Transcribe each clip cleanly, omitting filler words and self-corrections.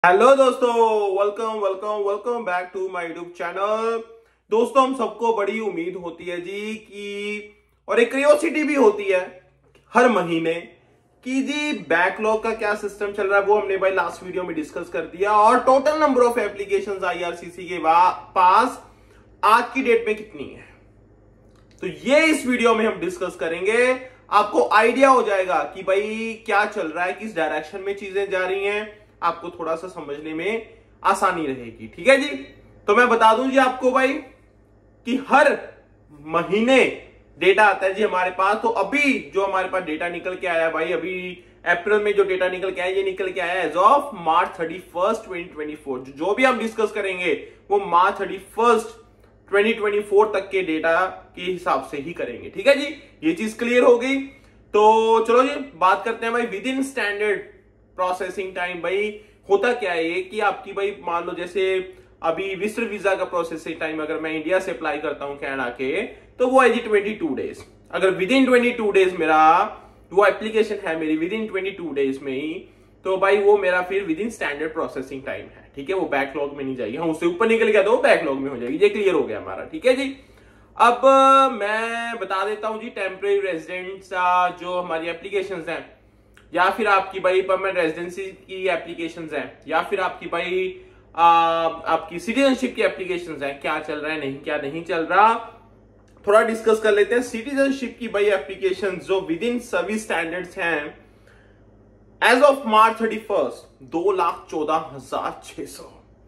Hello दोस्तों, welcome welcome welcome back to my YouTube channel. दोस्तों, हम सबको बड़ी उम्मीद होती है जी कि और एक क्यूरियोसिटी भी होती है हर महीने कि जी बैकलॉग का क्या सिस्टम चल रहा है। वो हमने भाई लास्ट वीडियो में डिस्कस कर दिया। और total number of applications IRCC के पास आज की डेट में कितनी है, तो ये इस वीडियो में हम डिस्कस करेंगे। आपको आइडिया हो जाएगा कि भाई क्या चल रहा है, किस डायरेक्शन में चीजें जा रही हैं, आपको थोड़ा सा समझने में आसानी रहेगी। ठीक है जी। तो मैं बता दूं जी आपको भाई कि हर महीने डेटा आता है जी हमारे पास। तो अभी जो हमारे पास डेटा निकल के आया है भाई, अभी अप्रैल में जो डेटा निकल के आया, ये निकल के आया एज ऑफ मार्च 31st 2024। जो भी हम डिस्कस करेंगे वो मार्च 31st 2024 तक के डेटा के हिसाब से ही करेंगे। ठीक है जी, ये चीज क्लियर हो गई। तो चलो जी बात करते हैं भाई within standard processing time. भाई होता क्या है ये कि आपकी भाई मान लो जैसे अभी विजिटर वीजा का प्रोसेसिंग टाइम अगर मैं इंडिया से अप्लाई करता हूं कनाडा के, तो वो है जी 22 डेज। अगर विद इन 22 डेज मेरा वो एप्लीकेशन है मेरी विद इन 22 डेज में ही, तो भाई वो मेरा फिर within standard processing time है। ठीक है, वो बैकलॉग में नहीं जाएगी। हाँ, उससे ऊपर निकल गया तो वो बैकलॉग में हो जाएगी। ये क्लियर हो गया हमारा। ठीक है जी। अब मैं बता देता हूं जी टेम्परेरी रेजिडेंट्स जो हमारी एप्लीकेशंस हैं, या फिर आपकी भाई परमानेंट रेजिडेंसी की एप्लीकेशंस हैं, या फिर आपकी भाई आपकी सिटीजनशिप की एप्लीकेशंस हैं, क्या चल रहा है क्या नहीं चल रहा, थोड़ा डिस्कस कर लेते हैं। सिटीजनशिप की भाई एप्लीकेशंस जो विद इन सर्विस स्टैंडर्ड्स हैं एज ऑफ मार्च 31st 2,14,600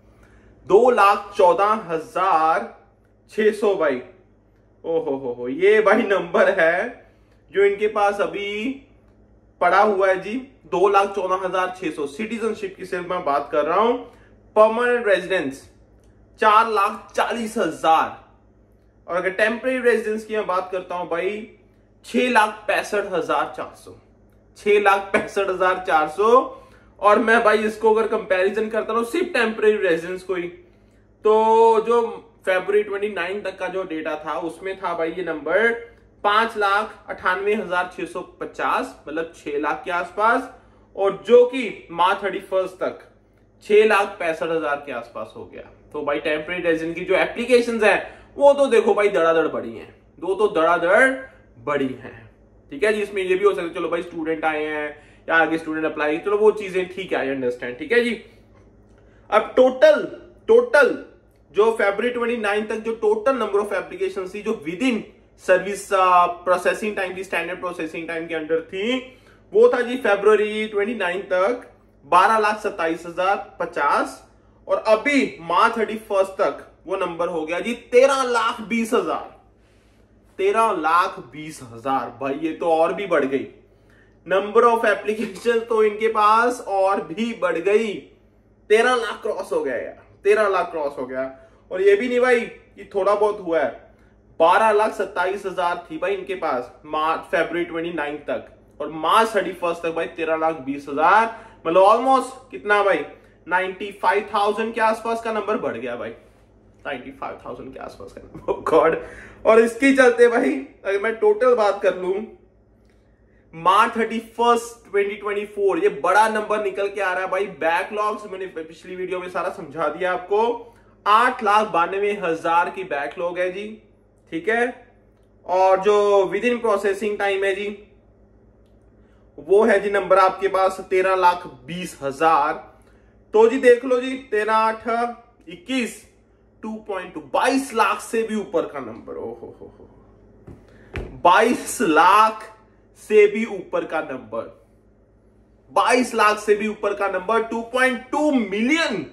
2,14,600 भाई। ओहो, ये भाई नंबर है जो इनके पास अभी पड़ा हुआ है जी। 2,14,600 सिटीजनशिप की सिर्फ मैं बात कर रहा हूं। Permanent residence 4,40,000। और अगर टेम्परेरी रेजिडेंस की मैं बात करता हूं भाई 6,65,400 6,65,400। और मैं भाई इसको अगर कंपैरिजन करता हूं सिर्फ टेम्परेरी रेजिडेंस को ही, तो जो फरवरी 29 तक का जो डेटा था उसमें था भाई ये नंबर 5,98,650, मतलब 6 लाख के आसपास। और जो कि मार्च 31st तक 6,65,000 के आसपास हो गया। तो भाई टेम्परेरी रेजिडेंट की जो एप्लीकेशंस हैं वो तो देखो भाई धड़ाधड़ बढ़ी हैं, धड़ाधड़ बढ़ी हैं। ठीक है जी। इसमें ये भी हो सकता है चलो भाई स्टूडेंट आए हैं या आगे स्टूडेंट अप्लाई, चलो वो चीजें ठीक है, आई अंडरस्टैंड। ठीक है जी। अब टोटल जो फरवरी 29 तक जो टोटल नंबर ऑफ एप्लीकेशन थी जो within service processing time की स्टैंडर्ड प्रोसेसिंग टाइम के अंडर थी, वो था जी फरवरी 29 तक 12,27,050। और अभी मार्च 31st तक वो नंबर हो गया जी 13,20,000 13,20,000। भाई ये तो और भी बढ़ गई नंबर ऑफ एप्लीकेशन, तो इनके पास और भी बढ़ गई। 13 लाख क्रॉस हो गया यार, 13 लाख क्रॉस हो गया। और ये भी नहीं भाई कि थोड़ा बहुत हुआ है, 12,27,000 थी भाई इनके पास फरवरी 29 तक, और मार्च 31st तक भाई 13,20,000। मतलब ऑलमोस्ट कितना भाई 95,000 के आसपास का नंबर बढ़ गया भाई, 95,000 के आसपास का नंबर। गॉड। और इसके चलते भाई अगर मैं टोटल बात कर लूं मार्च 31st 2024 ये बड़ा नंबर निकल के आ रहा है भाई। बैकलॉग्स मैंने पिछली वीडियो में सारा समझा दिया आपको। 8,92,000 की बैकलॉग है जी। ठीक है। और जो विद इन प्रोसेसिंग टाइम है जी वो है जी नंबर आपके पास 13,20,000। तो जी देख लो जी 13,8,21 2.2 22 लाख से भी ऊपर का नंबर। ओहो 22 लाख से भी ऊपर का नंबर, 22 लाख से भी ऊपर का नंबर। 2.2 मिलियन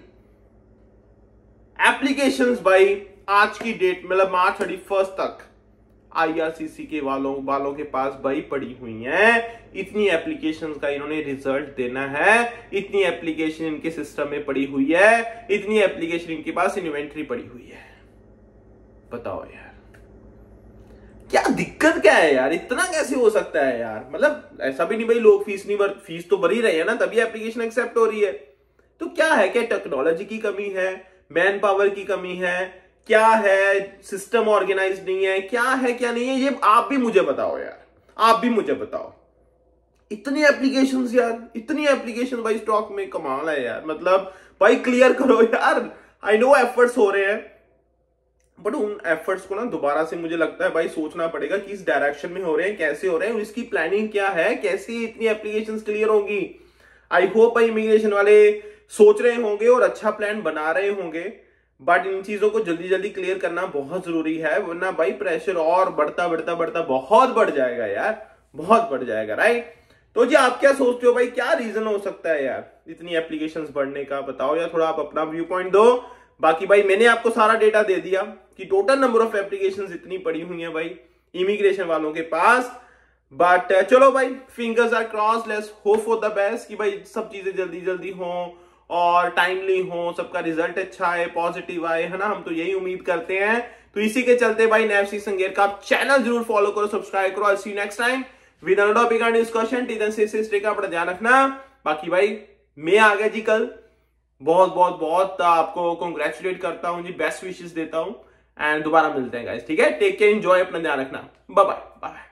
एप्लीकेशंस भाई आज की डेट मतलब मार्च 31st तक आईआरसीसी के वालों के पास भाई पड़ी हुई हैं। इतनी एप्लीकेशंस का इन्होंने रिजल्ट देना है, इतनी एप्लीकेशन इनके सिस्टम में पड़ी हुई है, इतनी एप्लीकेशन इनके पास इन्वेंट्री पड़ी हुई है। बताओ यार क्या दिक्कत क्या है यार, इतना कैसे हो सकता है यार। मतलब ऐसा भी नहीं भाई लोग फीस तो भर ही रहे हैं ना, तभी एप्लीकेशन एक्सेप्ट हो रही है। तो क्या है, क्या टेक्नोलॉजी की कमी है, मैन पावर की कमी है, क्या है सिस्टम ऑर्गेनाइज नहीं है, क्या है क्या नहीं है, ये आप भी मुझे बताओ यार, आप भी मुझे बताओ। इतनी एप्लीकेशंस यार, इतनी एप्लीकेशन भाई स्टॉक में, कमाल है यार। मतलब भाई क्लियर करो यार। आई नो एफर्ट्स हो रहे हैं, बट उन एफर्ट्स को ना दोबारा से मुझे लगता है भाई सोचना पड़ेगा कि इस डायरेक्शन में हो रहे हैं, कैसे हो रहे हैं, इसकी प्लानिंग क्या है, कैसे इतनी एप्लीकेशंस क्लियर होंगी। आई होप भाई इमिग्रेशन वाले सोच रहे होंगे और अच्छा प्लान बना रहे होंगे, बट इन चीजों को जल्दी जल्दी क्लियर करना बहुत जरूरी है, वरना भाई प्रेशर और बढ़ता बढ़ता बढ़ता बहुत बढ़ जाएगा यार, बहुत बढ़ जाएगा, राइट। तो जी आप क्या सोचते हो भाई, क्या रीजन हो सकता है यार इतनी एप्लीकेशंस बढ़ने का, बताओ यार, थोड़ा आप अपना व्यू पॉइंट दो। बाकी भाई मैंने आपको सारा डेटा दे दिया कि टोटल नंबर ऑफ एप्लीकेशंस इतनी पड़ी हुई हैं भाई इमिग्रेशन वालों के पास। बट चलो भाई, fingers are cross, let's hope for the best कि भाई सब चीजें जल्दी जल्दी हों और टाइमली हो, सबका रिजल्ट अच्छा आए, पॉजिटिव आए, है ना, हम तो यही उम्मीद करते हैं। तो इसी के चलते भाई नैफसी संगेर का आप चैनल जरूर फॉलो करो, सब्सक्राइब करो। I see you next time with another topic and discussion. Teacher से स्टे का अपना ध्यान रखना। बाकी भाई मैं आ गया जी कल, बहुत बहुत बहुत आपको कॉन्ग्रेचुलेट करता हूं जी, बेस्ट विशेस देता हूं, एंड दोबारा मिलते हैं गाइस, ठीक है। टेक केयर, एंजॉय, अपना ध्यान रखना, बाय बाय बाय।